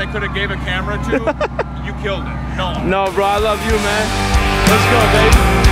could have gave a camera to, you killed it. No. No, bro, I love you, man. Let's go, baby.